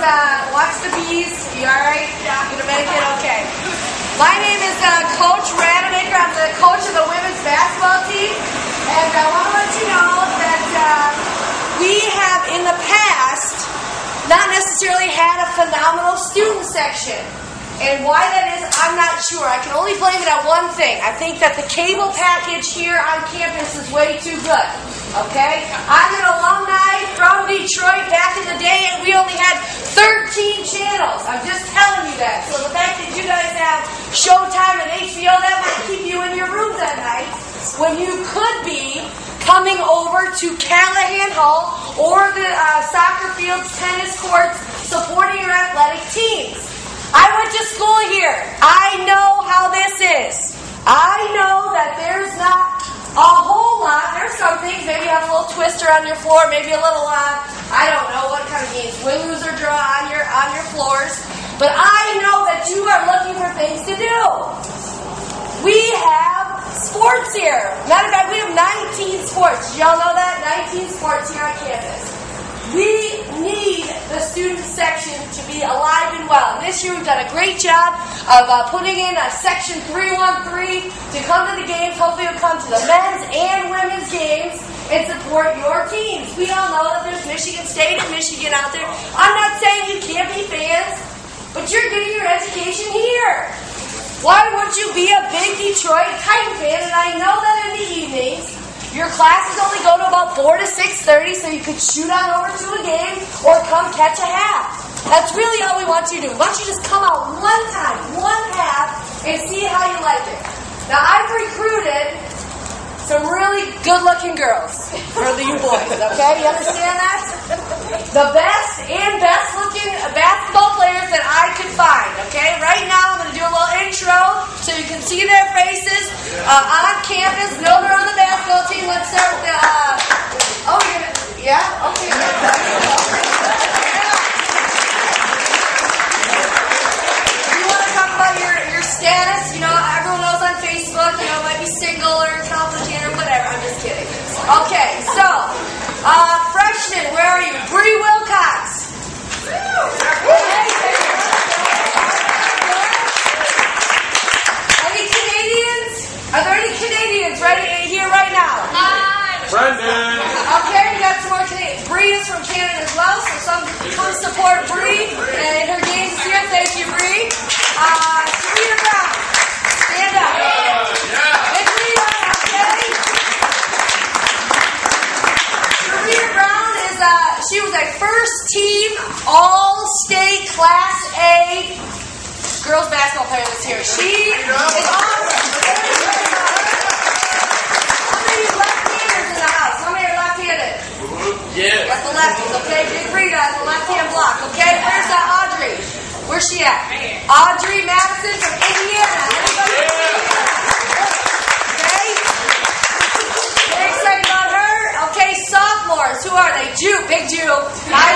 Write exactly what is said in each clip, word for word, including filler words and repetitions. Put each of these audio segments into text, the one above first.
uh, watch the bees. You alright? Yeah. You gonna make it? Okay. My name is uh, Coach Rademacher. I'm the coach of the women's basketball team. And I want to let you know that uh, we have in the past not necessarily had a phenomenal student section. And why that is, I'm not sure. I can only blame it on one thing. I think that the cable package here on campus is way too good. Okay? I'm an alumni from Detroit back in the day, and we only had thirteen channels. I'm just telling you that. So the fact that you guys have Showtime and H B O, that might keep you in your rooms at night when you could be coming over to Callahan Hall or the uh, soccer fields, tennis courts, supporting your athletic teams. I went to school here. I know how this is. I know that there's not a whole lot. There's some things. Maybe you have a little twister on your floor. Maybe a little, uh, I don't know what kind of games, win, lose, or draw on your on your floors. But I know that you are looking for things to do. We have sports here. Matter of fact, we have nineteen sports. Did y'all know that? nineteen sports here on campus. We need the student section to be alive and well. And this year we've done a great job of uh, putting in a section three one three to come to the games. Hopefully you'll come to the men's and women's games and support your teams. We all know that there's Michigan State and Michigan out there. I'm not saying you can't be fans, but you're getting your education here. Why would you be a big Detroit Titan fan? And I know that in the evenings, your classes only go to about four to six thirty, so you could shoot on over to a game or come catch a half. That's really all we want you to do. We want you to just come out one time, one half, and see how you like it. Now, I've recruited some really good-looking girls for you boys, okay? You understand that? The best and best-looking basketball players that I could find, okay? Right now, I'm going to do a little intro so you can see their faces uh, on campus. Know they're on the basketball team. Let's start with the, uh, oh, you're going to, yeah? Okay. You want to talk about your, your status? You know, everyone knows on Facebook, you know, might be single or complicated or whatever. I'm just kidding. Okay, so, uh, freshman, where are you? Bree Wilcox. Any Canadians? Are there any Canadians ready here right now? Hi. Brendan. Okay, we got some more Canadians. Bree is from Canada as well, so some come support Bree and her games here. Thank you, Bree. Uh, Serena Brown. Stand up. Yeah. Big Rita, okay? Serena Brown is, uh, she was a first team All-State Class A girls basketball player this year. She is awesome. How many left-handers in the house? How many are left-handed? Yeah. That's the lefties, okay? Big Rita on the left-hand block, okay? Where's uh, Audrey? Where's she at? Audrey Madison from Indiana. Everybody okay? Very excited about her. Okay, sophomores. Who are they? Jew. Big Jew. Hi.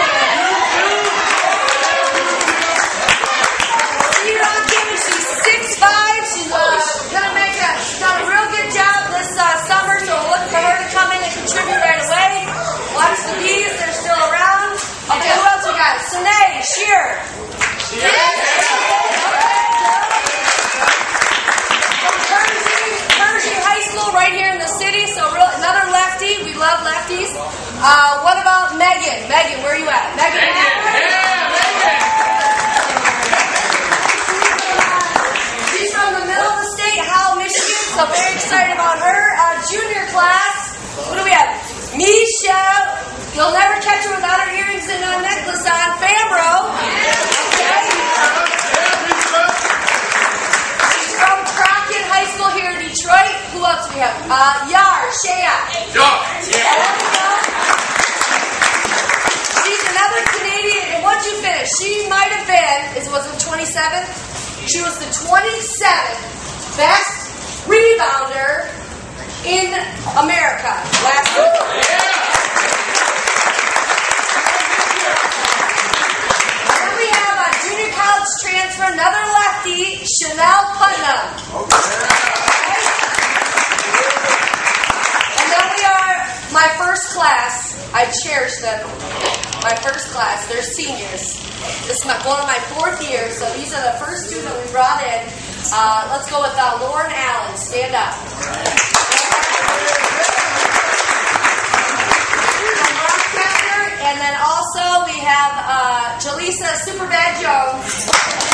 See her on campus. She's six five. She's uh, gonna make a, she's done a real good job this uh, summer, so we'll look for her to come in and contribute right away. Watch the bees. They're still around. Okay, who else we got? Sine, Shearer. Yeah. Pershing High School right here in the city, so real, another lefty. We love lefties. Uh, what about Megan? Megan, where are you at? Megan. Yeah, Megan. She's from the middle of the state, Howell, Michigan, so very excited about her. Uh, junior class, what do we have? Misha. You'll never catch her without her earrings and a necklace on. Fambro. Okay. She's from Crockett High School here in Detroit. Who else do we have? Uh, Yar, Shea. Yar. Yeah. She's another Canadian. And what'd you finish? She might have been, is was it twenty-seventh? She was the twenty-seventh best rebounder in America last week. Yeah. College transfer, another lefty, Chanel Putnam. Okay. And then we are my first class. I cherish them. my first class. They're seniors. This is my, one of my fourth years, so these are the first two that we brought in. Uh, let's go with uh, Lauren Allen. Stand up. And then also we have uh, Jaleesa Superbad Jones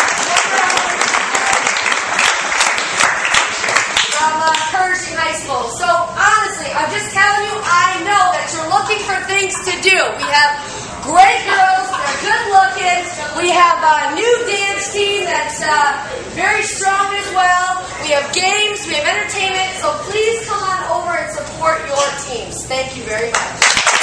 from uh, Pershing High School. So honestly, I'm just telling you, I know that you're looking for things to do. We have great girls, they're good looking. We have a new dance team that's uh, very strong as well. We have games, we have entertainment. So please come on over and support your teams. Thank you very much.